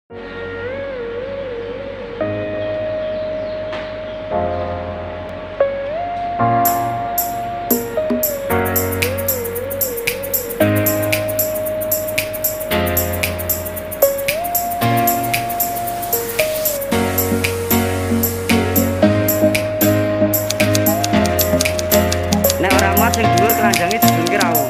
Nek ora muat sing dhuwur keranjange didunke rawuh.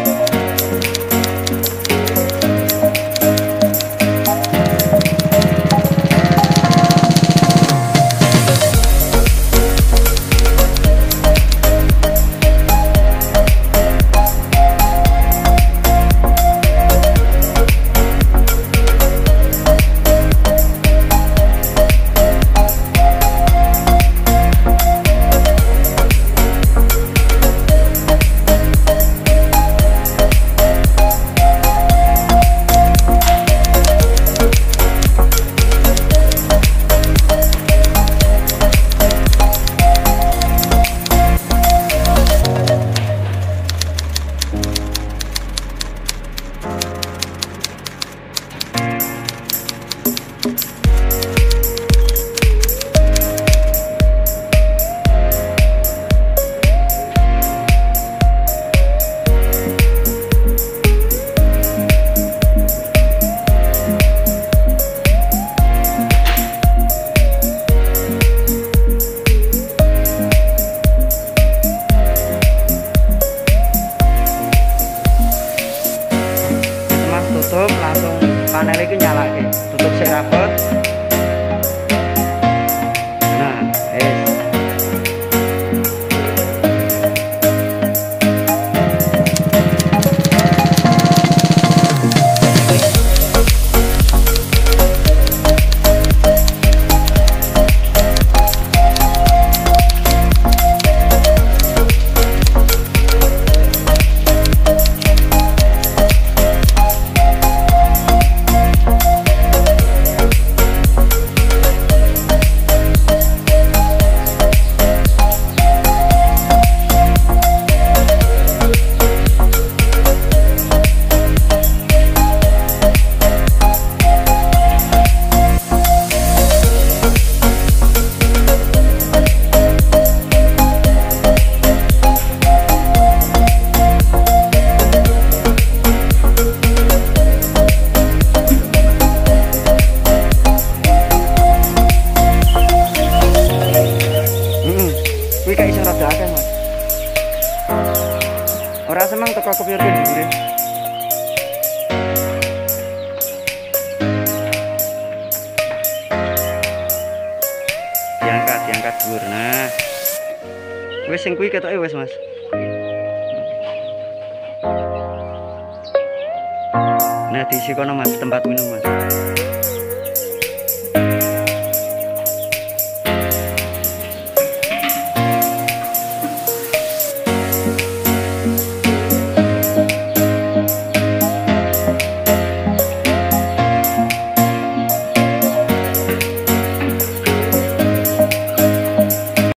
Tutup langsung panel iki nyalake, tutup sik rapet. Nah, kuwi kayak iso rada akeh, Mas. Ora seneng teko kepiyur ke dhuwure. Diangkat dhuwur. Nah. Wis sing kuwi ketoke wis, Mas. Nah, diisi kono Mas, tempat minum, Mas.